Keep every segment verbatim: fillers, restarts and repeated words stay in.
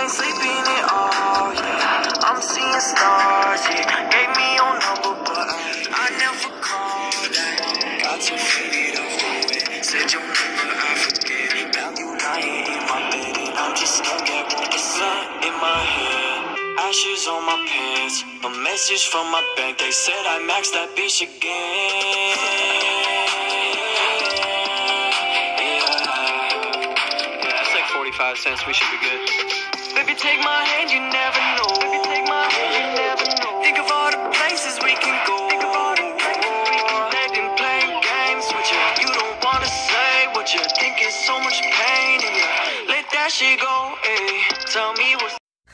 ain't sleeping at all, yeah. I'm seeing stars, yeah. Gave me your number, but I never called that. Got too faded off the way. Said your number, I forget it. Now you lying in my bed, and I'm just stuck at work. It's sun in my head, ashes on my pants. A message from my bank, they said I maxed that bitch again. forty-five cents, we should be good. Baby, take my hand, you never know. Baby, take my hand, you never know. Think of all the places we can go. Think of all the places we can go. They've been playing games with you. You don't wanna say what you think is so much pain in you. Let that shit go, ayy. Tell me what's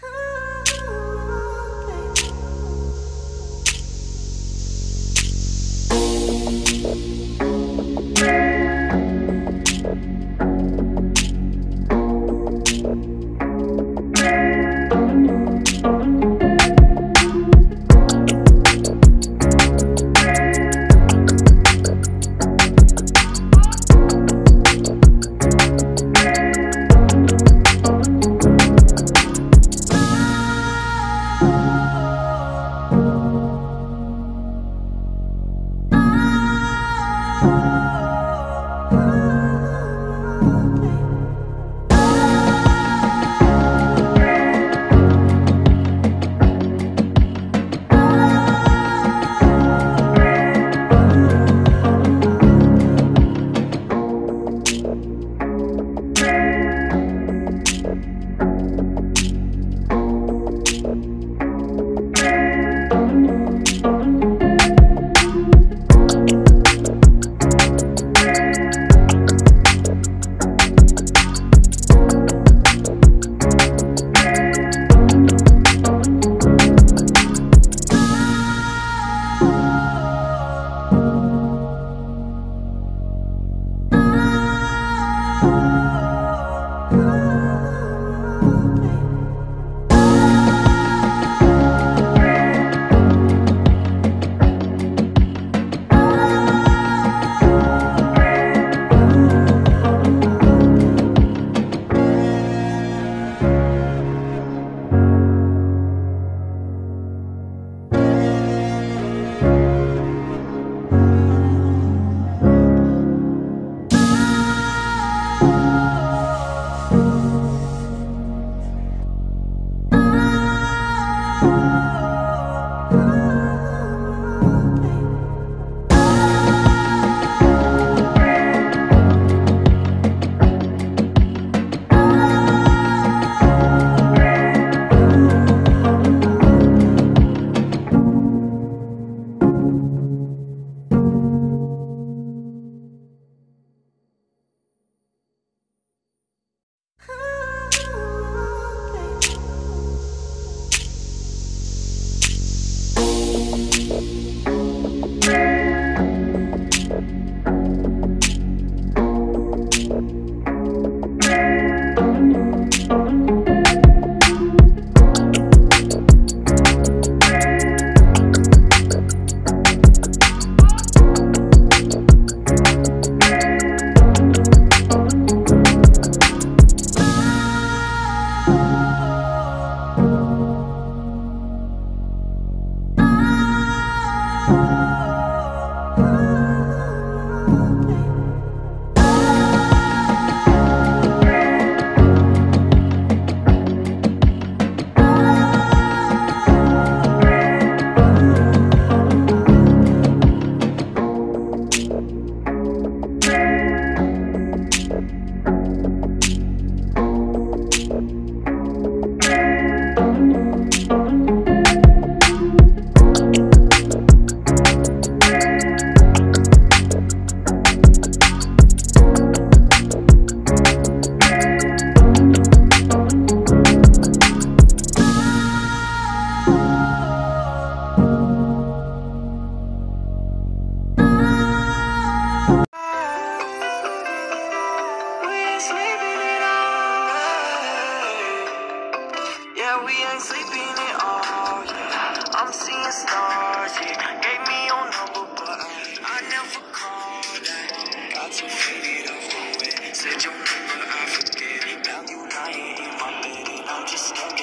faded off the way. Said your number, I forget it. Now you lying in my bed, and I'm just stuck.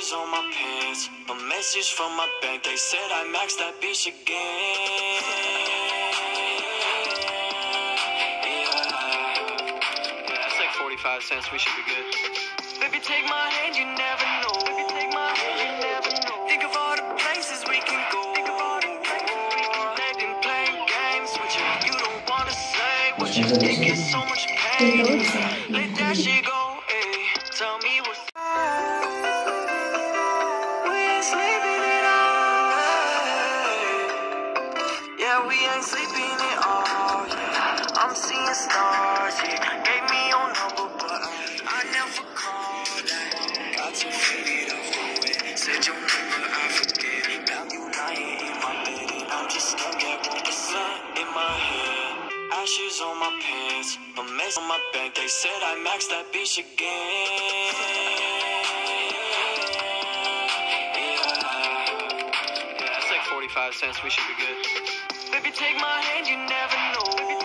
Ashes on my pants, a message from my bank. They said I maxed that bitch again. Yeah, that's like forty-five cents. We should be good. Baby, take my hand, you never know. Baby, take my hand, you never know. Think of all the places we can go. Think of all the places we can let them playing games with you. You don't wanna say what you think is so much pain. Let that shit go, ayy. Tell me what's we ain't sleeping at all. Yeah, we ain't sleeping at all. Yeah, I'm seeing stars. Yeah, gave me your number, but I never called that. Got too faded off the way. Said your number, I forget. Now you lying in my bed, and I'm just stuck at with the sun in my head. Ashes on my pants, a mess on my bank. They said I maxed that bitch again. Yeah, that's like forty-five cents. We should be good. Baby, take my hand, you never know. Baby,